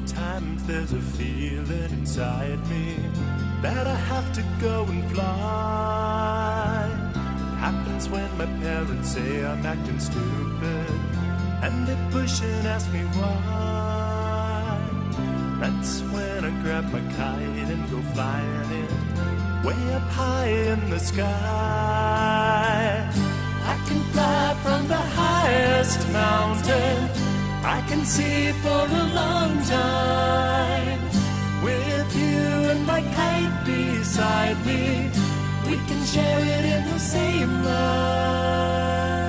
Sometimes there's a feeling inside me that I have to go and fly. It happens when my parents say I'm acting stupid, and they push and ask me why. That's when I grab my kite and go flying in, way up high in the sky. I can fly from the highest mountain, I can see for a long time. With you and my kite beside me, we can share it in the same life.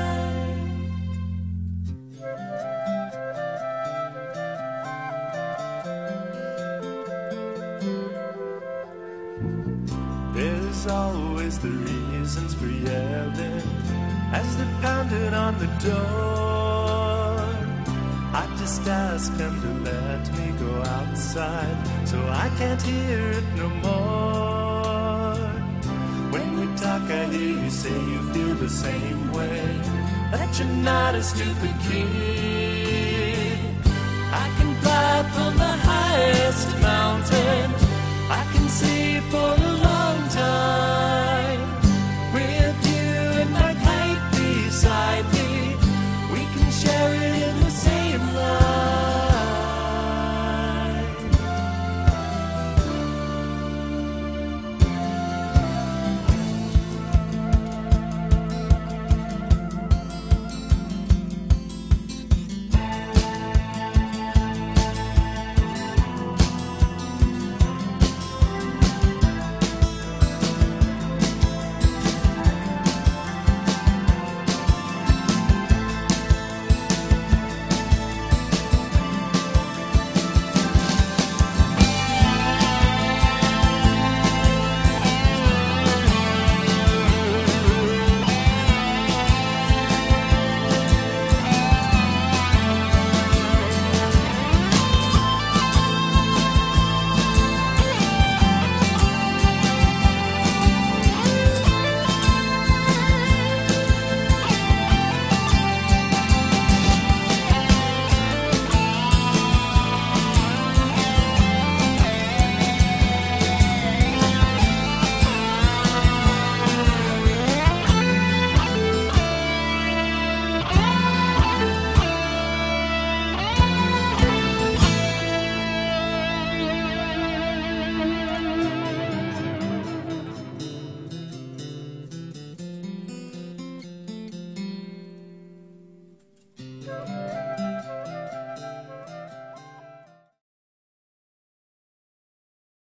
There's always the reasons for yelling as they pounded on the door. I just ask them to let me go outside, so I can't hear it no more. When we talk, I hear you say you feel the same way, that you're not a stupid kid.